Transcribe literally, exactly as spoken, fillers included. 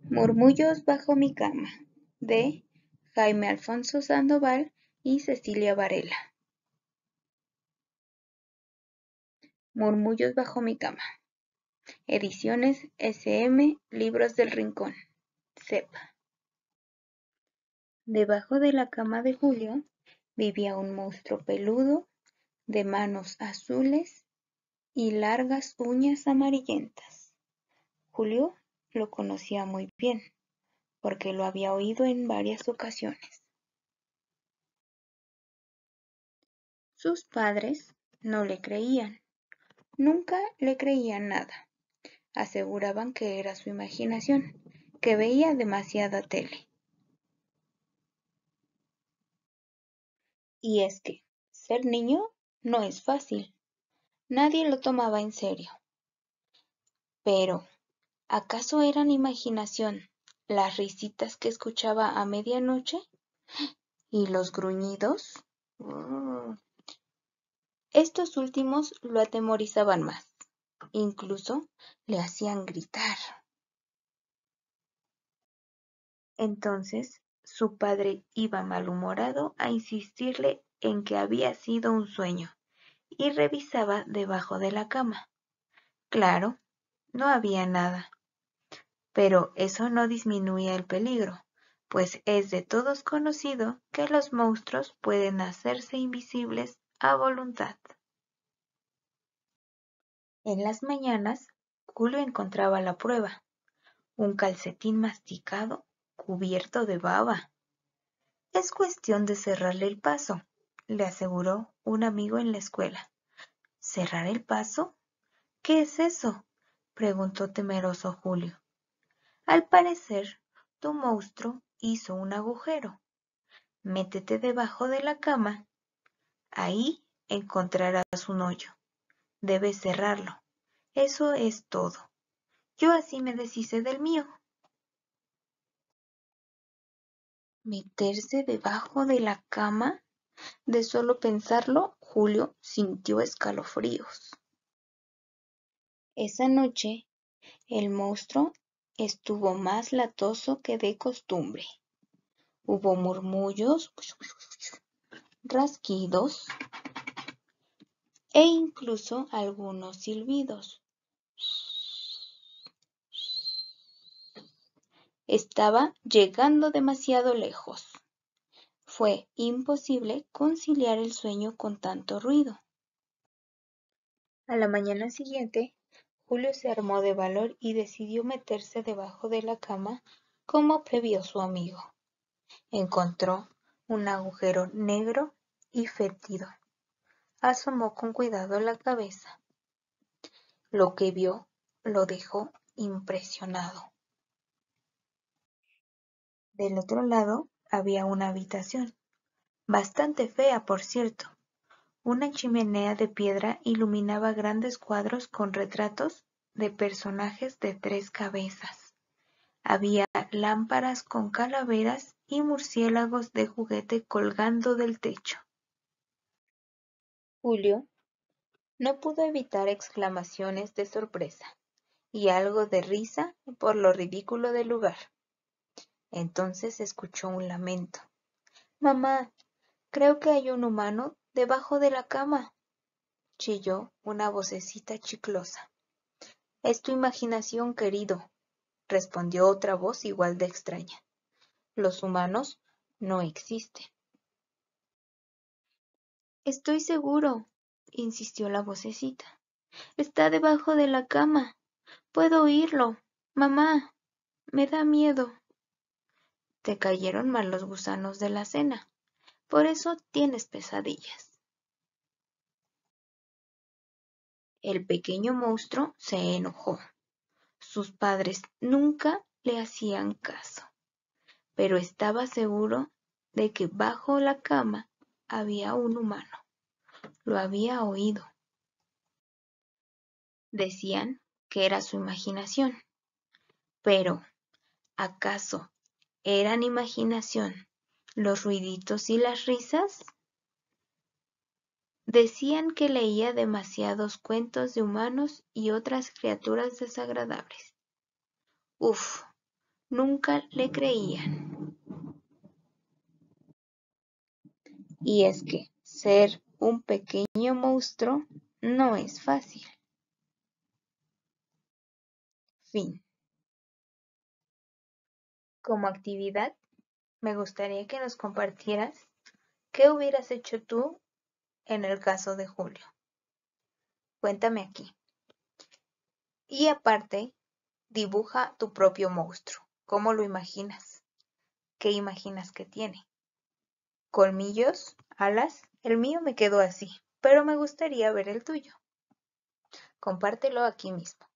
Murmullos bajo mi cama, de Jaime Alfonso Sandoval y Cecilia Varela. Murmullos bajo mi cama. Ediciones S M Libros del Rincón. Sepa. Debajo de la cama de Julio vivía un monstruo peludo, de manos azules y largas uñas amarillentas. Julio lo conocía muy bien, porque lo había oído en varias ocasiones. Sus padres no le creían, nunca le creían nada. Aseguraban que era su imaginación, que veía demasiada tele. Y es que ser niño no es fácil. Nadie lo tomaba en serio. Pero, ¿acaso eran imaginación las risitas que escuchaba a medianoche? ¿Y los gruñidos? Mm. Estos últimos lo atemorizaban más. Incluso le hacían gritar. Entonces su padre iba malhumorado a insistirle en que había sido un sueño y revisaba debajo de la cama. Claro, no había nada. Pero eso no disminuía el peligro, pues es de todos conocido que los monstruos pueden hacerse invisibles a voluntad. En las mañanas, Julio encontraba la prueba, un calcetín masticado cubierto de baba. Es cuestión de cerrarle el paso, le aseguró un amigo en la escuela. ¿Cerrar el paso? ¿Qué es eso?, preguntó temeroso Julio. Al parecer, tu monstruo hizo un agujero. Métete debajo de la cama. Ahí encontrarás un hoyo. Debes cerrarlo. Eso es todo. Yo así me deshice del mío. ¿Meterse debajo de la cama? De solo pensarlo, Julio sintió escalofríos. Esa noche, el monstruo estuvo más latoso que de costumbre. Hubo murmullos, rasquidos e incluso algunos silbidos. Estaba llegando demasiado lejos. Fue imposible conciliar el sueño con tanto ruido. A la mañana siguiente, Julio se armó de valor y decidió meterse debajo de la cama como previó su amigo. Encontró un agujero negro y fétido. Asomó con cuidado la cabeza. Lo que vio lo dejó impresionado. Del otro lado había una habitación, bastante fea por cierto. Una chimenea de piedra iluminaba grandes cuadros con retratos de personajes de tres cabezas. Había lámparas con calaveras y murciélagos de juguete colgando del techo. Julio no pudo evitar exclamaciones de sorpresa y algo de risa por lo ridículo del lugar. Entonces escuchó un lamento. «Mamá, creo que hay un humano debajo de la cama», chilló una vocecita chiclosa. «Es tu imaginación, querido», respondió otra voz igual de extraña. «Los humanos no existen». «Estoy seguro», insistió la vocecita. «Está debajo de la cama. Puedo oírlo. Mamá, me da miedo». «Te cayeron mal los gusanos de la cena. Por eso tienes pesadillas». El pequeño monstruo se enojó. Sus padres nunca le hacían caso, pero estaba seguro de que bajo la cama había un humano. Lo había oído. Decían que era su imaginación, pero ¿acaso eran imaginación los ruiditos y las risas? Decían que leía demasiados cuentos de humanos y otras criaturas desagradables. Uf, nunca le creían. Y es que ser un pequeño monstruo no es fácil. Fin. Como actividad, me gustaría que nos compartieras qué hubieras hecho tú en el caso de Julio. Cuéntame aquí. Y aparte, dibuja tu propio monstruo. ¿Cómo lo imaginas? ¿Qué imaginas que tiene? ¿Colmillos? ¿Alas? El mío me quedó así, pero me gustaría ver el tuyo. Compártelo aquí mismo.